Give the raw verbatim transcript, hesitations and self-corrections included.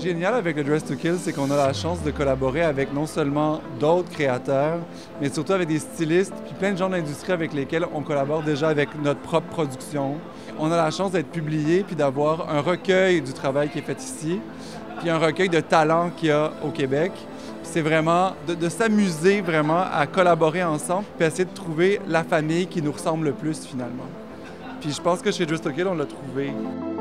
génial avec le Dress to Kill, c'est qu'on a la chance de collaborer avec non seulement d'autres créateurs, mais surtout avec des stylistes, puis plein de gens de l'industrie avec lesquels on collabore déjà avec notre propre production. On a la chance d'être publié, puis d'avoir un recueil du travail qui est fait ici, puis un recueil de talents qu'il y a au Québec. C'est vraiment de, de s'amuser vraiment à collaborer ensemble, puis essayer de trouver la famille qui nous ressemble le plus finalement. Puis je pense que chez Dress to Kill, on l'a trouvé.